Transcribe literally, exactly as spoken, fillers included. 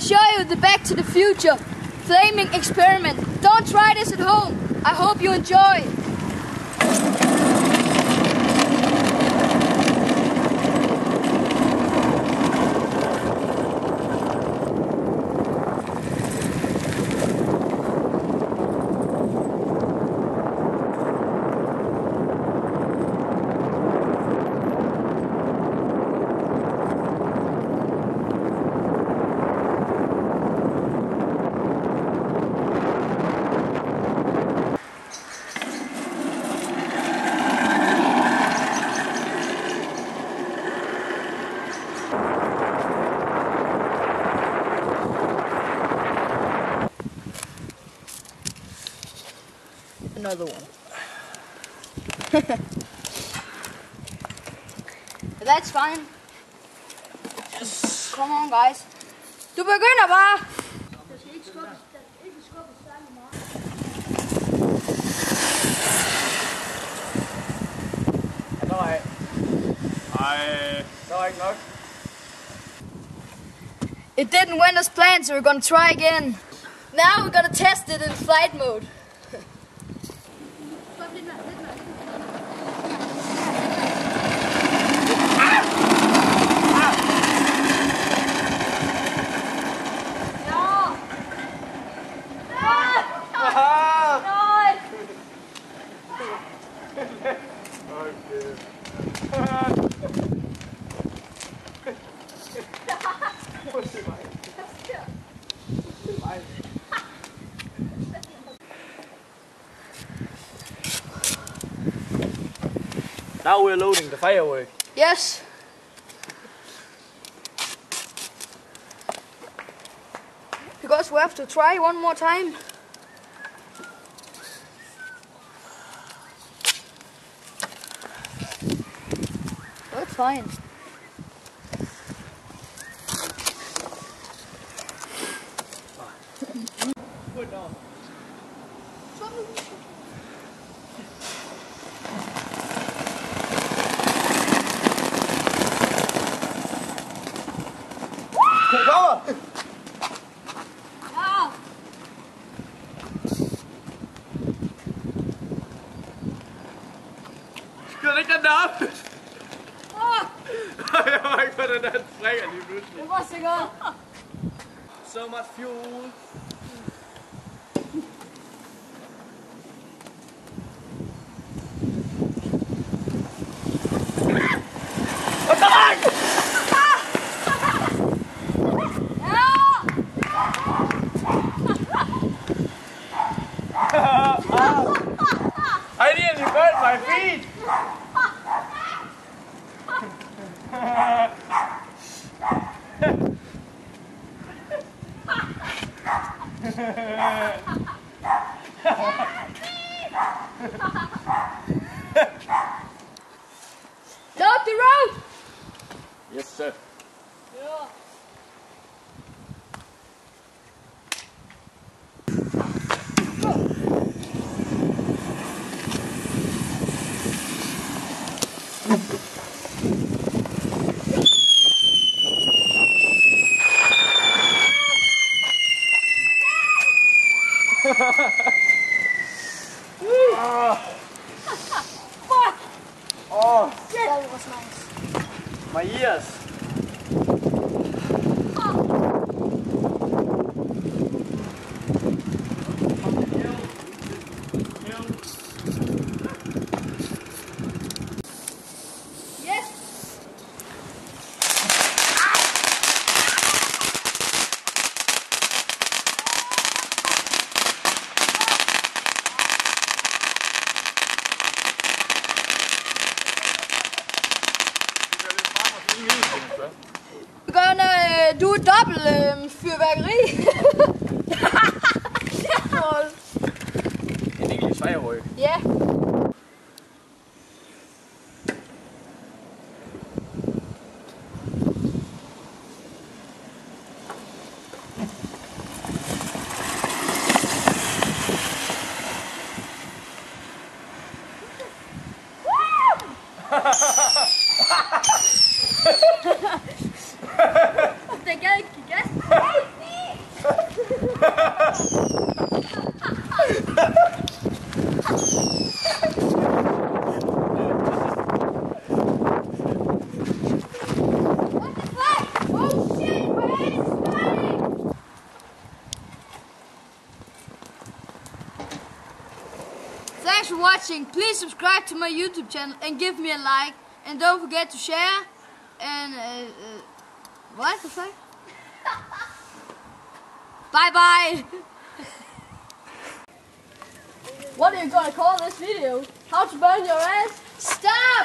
show you the Back to the Future flaming experiment. Don't try this at home. I hope you enjoy. Another one. That's fine. Yes. Come on, guys. Du begynder bare. Jeg skal ikke skubbe, ikke skubbe særlig meget. Ja, der var jeg. Ej, der var ikke nok. It didn't went as planned, so we're gonna try again. Now we're gonna test it in flight mode. Now we're loading the firework. Yes. Because we have to try one more time. That's fine. Put it on. Ja. Skyd ikke den der op! Ah. Jeg var ikke, hvordan den springer lige pludselig. Det var sikkert. So much fuel. I nearly burnt my feet! Load the road! Yes, sir. Yeah. Oh. Fuck! Oh, Shit. That was nice. my ears. Yes. We're gonna uh, do a double um, fyrværkeri. An English firework. Yeah. Den gad ikke give gas. Thanks for watching. Please subscribe to my YouTube channel and give me a like. And don't forget to share. And uh, uh, what the fuck? Bye bye. What are you gonna call this video? How to burn your ass? Stop!